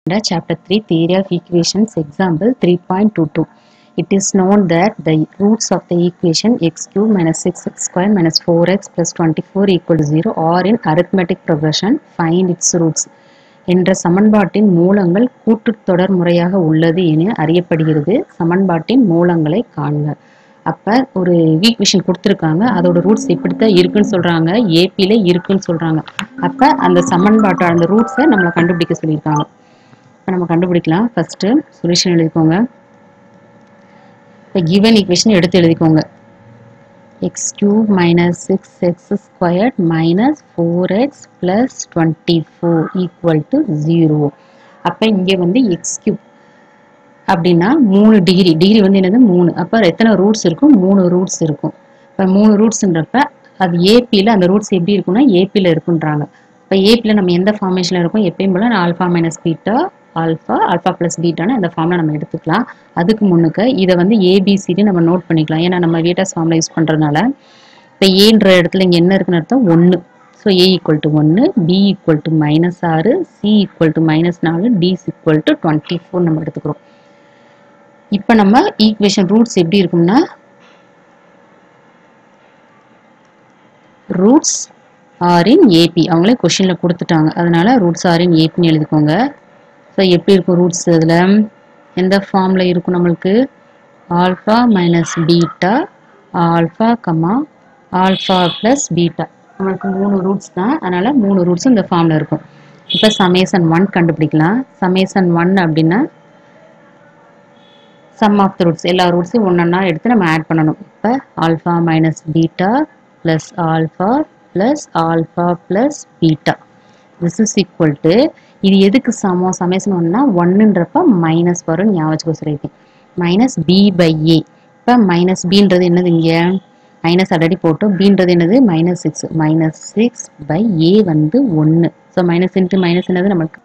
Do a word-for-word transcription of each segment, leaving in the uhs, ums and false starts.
Chapter three Theory of Equations Example three point two two. It is known that the roots of the equation x cube minus six x square minus four x plus twenty-four equal to zero are in arithmetic progression. Find its roots. என்ற சமன்பாட்டின் மூலங்கள் கூட்டுத்தொடர் முறையாக உள்ளது என அறியப்படுகிறது. சமன்பாட்டின் மூலங்களை காண்க. அப்போ ஒரு ஈக்குவேஷன் கொடுத்துருக்காங்க, அதோட ரூட்ஸ் இப்படித்தான் இருக்குன்னு சொல்கிறாங்க, ஏபியில் இருக்குன்னு சொல்கிறாங்க. அப்போ அந்த சமன்பாட்டோட அந்த ரூட்ஸை நம்மளை கண்டுபிடிக்க சொல்லியிருக்காங்க. இப்போ நம்ம கண்டுபிடிக்கலாம். ஃபஸ்ட்டு சொல்யூஷன் எழுதிக்கோங்க. இப்போ கிவன் ஈக்குவேஷன் எடுத்து எழுதிக்கோங்க. X cube minus six x squared minus four x plus twenty four equal to zero. அப்போ இங்கே வந்து எக்ஸ் கியூப் அப்படின்னா மூணு டிகிரி டிகிரி வந்து என்னது மூணு. அப்போ எத்தனை ரூட்ஸ் இருக்கும்? மூணு ரூட்ஸ் இருக்கும். இப்போ மூணு ரூட்ஸுன்றப்ப அது ஏபியில் அந்த ரூட்ஸ் எப்படி இருக்குன்னா ஏபியில் இருக்குன்றாங்க. இப்போ ஏபியில் நம்ம எந்த ஃபார்மேஷனில் இருக்கும்? எப்பயும் போல் alpha minus beta alpha alpha plus பீட்டான்னு அந்த ஃபார்மில் நம்ம எடுத்துக்கலாம். அதுக்கு முன்னுக்கு இதை வந்து ஏபிசிடி நம்ம நோட் பண்ணிக்கலாம். ஏன்னா நம்ம வீட்டாஸ் ஃபார்மில் யூஸ் பண்ணுறதுனால இப்போ ஏன்ற இடத்துல இங்கே என்ன இருக்குன்னு அர்த்தம்? ஒன்று. ஸோ ஏ ஈக்குவல் டு ஒன்று, பி ஈக்குவல் டு மைனஸ் ஆறு, சி ஈக்குவல் டு மைனஸ் நாலு, D equal to twenty four நம்ம எடுத்துக்கிறோம். இப்போ நம்ம ஈக்குவேஷன் ரூட்ஸ் எப்படி இருக்கும்னா ரூட்ஸ் ஆர் இன் ஏபி. அவங்களே கொஷினில் கொடுத்துட்டாங்க, அதனால ரூட்ஸ் ஆர் இன் ஏபின்னு எழுதிக்கோங்க. ஸோ எப்படி இருக்கும் ரூட்ஸ்? இதில் எந்த ஃபார்மில் இருக்கும் நம்மளுக்கு? Alpha minus beta alpha comma alpha plus beta. நம்மளுக்கு மூணு ரூட்ஸ் தான், அதனால் மூணு ரூட்ஸும் இந்த ஃபார்மில் இருக்கும். இப்போ சமேசன் ஒன் கண்டுபிடிக்கலாம். சமேசன் ஒன் அப்படின்னா சம் ஆஃப் த ரூட்ஸ், எல்லா ரூட்ஸையும் ஒன்றா எடுத்து நம்ம ஆட் பண்ணணும். இப்போ alpha minus beta plus alpha plus alpha plus beta this is equal to, இது எதுக்கு சமம்? சமேசன் ஒன்னா ஒன்றுன்றப்ப மைனஸ் வரும், ஞாபகம் சொல்லியிருக்கேன். Minus B by A. இப்போ மைனஸ் பின்றது என்னது? இங்கே மைனஸ் ஆல்ரெடி போட்டோம். பின்றது என்னது? Minus six. Minus six by A வந்து ஒன்று. ஸோ மைனஸ் இன்ட்டு மைனஸ் என்னது நமக்கு?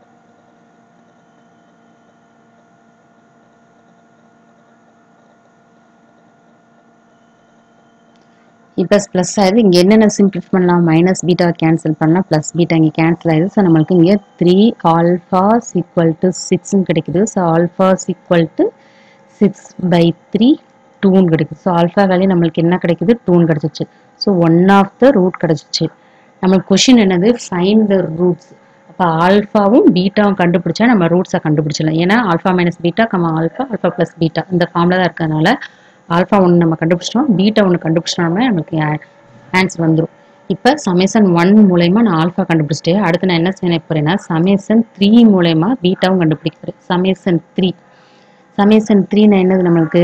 இப்போ ப்ளஸ் ஆகுது. இங்கே என்னென்ன சிம்பிளிஃபை பண்ணலாம்? மைனஸ் பீட்டா கேன்சல் பண்ணலாம், ப்ளஸ் பீட்டா இங்கே கேன்சல் ஆகுது. ஸோ நம்மளுக்கு இங்கே த்ரீ ஆல்ஃபா ஈக்குவல் டு சிக்ஸ்ன்னு கிடைக்குது. So alpha equal to six by three டூன்னு கிடைக்குது. ஸோ ஆல்ஃபா வேல்யூ நம்மளுக்கு என்ன கிடைக்குது? டூன்னு கிடச்சிச்சு. So one of the root கிடச்சிச்சு. நம்மளுக்கு கொஷின் என்னது? Find the roots. அப்போ ஆல்ஃபாவும் பீட்டாவும் கண்டுபிடிச்சா நம்ம ரூட்ஸை கண்டுபிடிச்சிடலாம். ஏன்னா alpha minus beta comma alpha alpha plus beta இந்த ஃபார்மில் தான் இருக்கிறதுனால ஆல்ஃபா ஒன்று நம்ம கண்டுபிடிச்சிட்டோம், பீட்டா ஒன்று கண்டுபிடிச்சிட்டோம்னா நமக்கு ஆன்சர் வந்துடும். இப்போ சமேசன் ஒன் மூலயமா நான் ஆல்ஃபா கண்டுபிடிச்சிட்டேன். அடுத்து நான் என்ன செய்ய போகிறேன்னா சமேசன் த்ரீ மூலயமா பீட்டாவும் கண்டுபிடிக்கிறேன். சமேசன் த்ரீ சமேசன் த்ரீனா என்னது நம்மளுக்கு?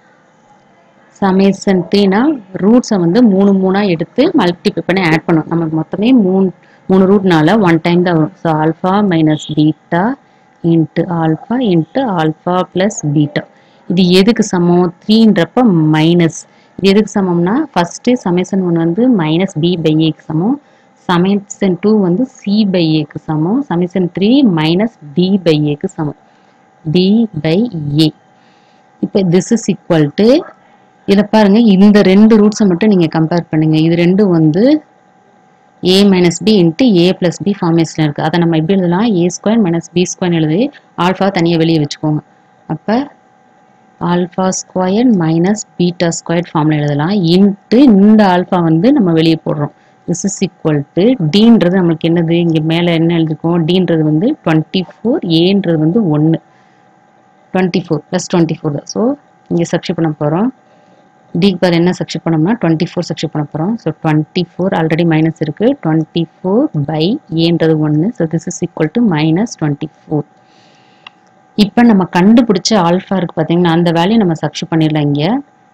சமேசன் த்ரீனா ரூட்ஸை வந்து மூணு மூணாக எடுத்து மல்டிப்ளை பண்ணி ஆட் பண்ணும். நமக்கு மொத்தமே மூணு மூணு ரூட்னால ஒன் டைம் தான் வரும். So alpha minus beta into alpha into alpha plus beta. இது எதுக்கு சமம்? த்ரீன்றப்ப மைனஸ். இது எதுக்கு சமம்னா ஃபஸ்ட்டு சமேசன் ஒன் வந்து மைனஸ் பி பை ஏக்கு சமம், சமேசன் டூ வந்து சி பை ஏக்கு சமம், summation three minus D by ஏக்கு சமம், டி பை ஏ. இப்போ திஸ் இஸ் ஈக்குவல் டு, இதில் பாருங்கள் இந்த ரெண்டு ரூட்ஸை மட்டும் நீங்கள் கம்பேர் பண்ணுங்கள். இது ரெண்டும் வந்து A minus B into A plus B ஃபார்மேஷனில் இருக்குது. அதை நம்ம எப்படி எழுதலாம்? A square minus B square எழுதி ஆல்ஃபா தனியாக வெளியே வச்சுக்கோங்க. அப்போ alpha square minus beta square ஃபார்மில் எழுதலாம். இன்ட்டு இந்த ஆல்ஃபா வந்து நம்ம வெளியே போடுறோம். திஸ் இஸ் ஈக்குவல் டு டீன்றது நம்மளுக்கு என்னது? இங்கே மேலே என்ன எழுதிருக்கோம்? டீன்றது வந்து டுவெண்ட்டி ஃபோர், ஏன்றது வந்து ஒன்று. Twenty four plus twenty four தான். ஸோ இங்கே சப்ஸ்டிட் பண்ண போகிறோம். டிக்கு பதில் என்ன சப்ஸ்டிட் பண்ணோம்னா டுவெண்ட்டி ஃபோர் சப்ஸ்டிட் பண்ண போகிறோம். So twenty four already minus இருக்குது, டுவெண்ட்டி ஃபோர் பை ஏன்றது ஒன்று. So this is equal to minus twenty four. இப்போ நம்ம கண்டுபிடிச்ச ஆல்ஃபா இருக்கு பார்த்தீங்கன்னா அந்த வேல்யூ நம்ம சப்ஸ்டிட் பண்ணிடலாம். இங்கே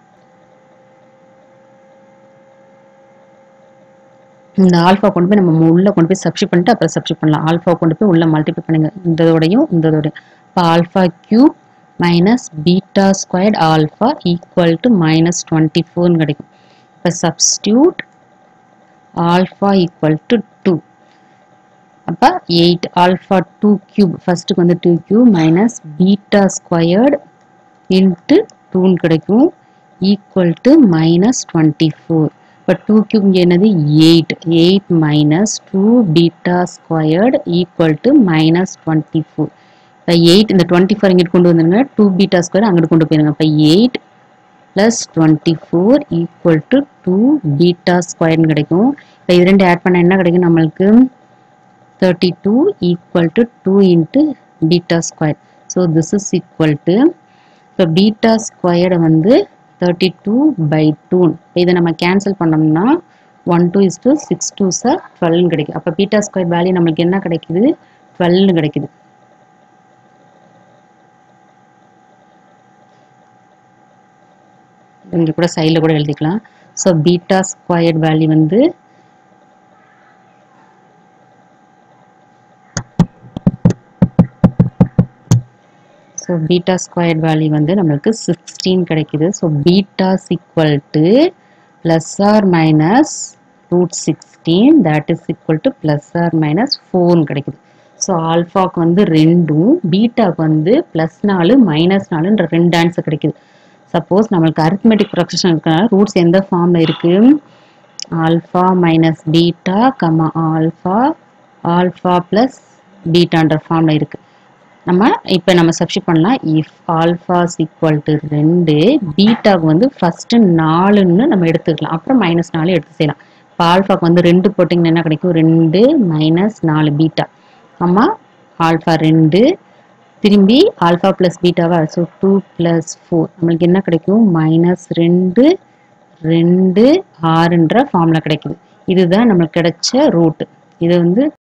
இந்த ஆல்ஃபா கொண்டு போய் நம்ம உள்ள கொண்டு போய் சப்ஸ்டிட் பண்ணிட்டு அப்புறம் சப்ஸ்டிட் பண்ணலாம். ஆல்ஃபா கொண்டு போய் உள்ள மல்டிப்ளை பண்ணுங்க, இந்ததோடையும் இந்ததோடையும். இப்போ alpha cube minus beta squared alpha equal to minus twenty ஃபோர்னு கிடைக்கும். இப்போ substitute alpha equal to two. அப்போ எயிட் ஆல்ஃபா டூ கியூப் ஃபஸ்ட்டுக்கு வந்து two cube minus beta squared into டூன்னு கிடைக்கும் equal to minus twenty four. இப்போ டூ கியூப் இங்கே என்னது? Eight. Eight minus two beta squared equal to minus twenty four. இப்போ eight இந்த டுவெண்ட்டி ஃபோர் இங்கிட்டு கொண்டு வந்துருங்க, டூ பீட்டா ஸ்கொயர் அங்கிட்டு கொண்டு போயிருங்க. இப்போ eight plus twenty four equal to two beta ஸ்கொயர்னு கிடைக்கும். இப்போ இது ரெண்டு ஆட் பண்ண என்ன கிடைக்கும் நம்மளுக்கு? Thirty two equal to two into beta square. So this is equal to, இப்போ பீட்டா ஸ்கொயர்டை வந்து தேர்ட்டி டூ பை டூ, இதை நம்ம கேன்சல் பண்ணோம்னா one two is two, six two சார் டுவெல்னு கிடைக்கும். அப்போ பீட்டா ஸ்கொயர் வேல்யூ நம்மளுக்கு என்ன கிடைக்குது? டுவெல்னு கிடைக்குது. இங்கே கூட சைடில் கூட எழுதிக்கலாம். ஸோ பீட்டா ஸ்கொயர்ட் வேல்யூ வந்து ஸோ பீட்டா ஸ்கொயர்ட் வேல்யூ வந்து நம்மளுக்கு சிக்ஸ்டீன் கிடைக்குது. So beta equal to plus or minus root sixteen, that is equal to plus or minus ஃபோர்னு கிடைக்குது. ஸோ ஆல்ஃபாக்கு வந்து ரெண்டும், பீட்டாக்கு வந்து ப்ளஸ் நாலு மைனஸ் நாலுன்ற ரெண்டு ஆன்சர் கிடைக்குது. சப்போஸ் நம்மளுக்கு அரித்மெட்டிக் ப்ரொக்ரெஷன் இருக்கனால ரூட்ஸ் எந்த ஃபார்மில் இருக்குது? Alpha minus beta comma alpha, alpha plus பீட்டான்ற ஃபார்மில் இருக்குது. நம்ம இப்போ நம்ம சப்ஸ்டிட் பண்ணலாம். இஃப் ஆல்ஃபா ஈக்குவல் டு ரெண்டு, பீட்டாக்கு வந்து ஃபஸ்ட்டு நாலுன்னு நம்ம எடுத்துக்கலாம், அப்புறம் மைனஸ் நாலு எடுத்து செய்யலாம். இப்போ ஆல்ஃபாக்கு வந்து ரெண்டு போட்டிங்கன்னா என்ன கிடைக்கும்? ரெண்டு மைனஸ் நாலு பீட்டா அம்மா ஆல்ஃபா ரெண்டு, திரும்பி ஆல்ஃபா ப்ளஸ் பீட்டாவா? ஸோ டூ ப்ளஸ் ஃபோர் நம்மளுக்கு என்ன கிடைக்கும்? மைனஸ் ரெண்டு ரெண்டு ஆறுன்ற ஃபார்மில் கிடைக்குது. இதுதான் நம்மளுக்கு கிடைச்ச ரூட். இது வந்து